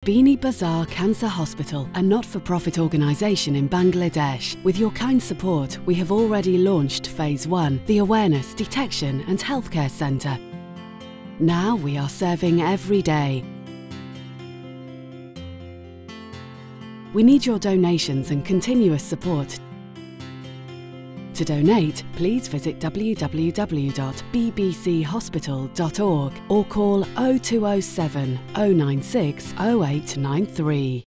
Beani Bazar Cancer Hospital, a not-for-profit organisation in Bangladesh. With your kind support, we have already launched Phase 1, the Awareness, Detection and Healthcare Centre. Now we are serving every day. We need your donations and continuous support. To donate, please visit www.bbchospital.org or call 0207 096 0893.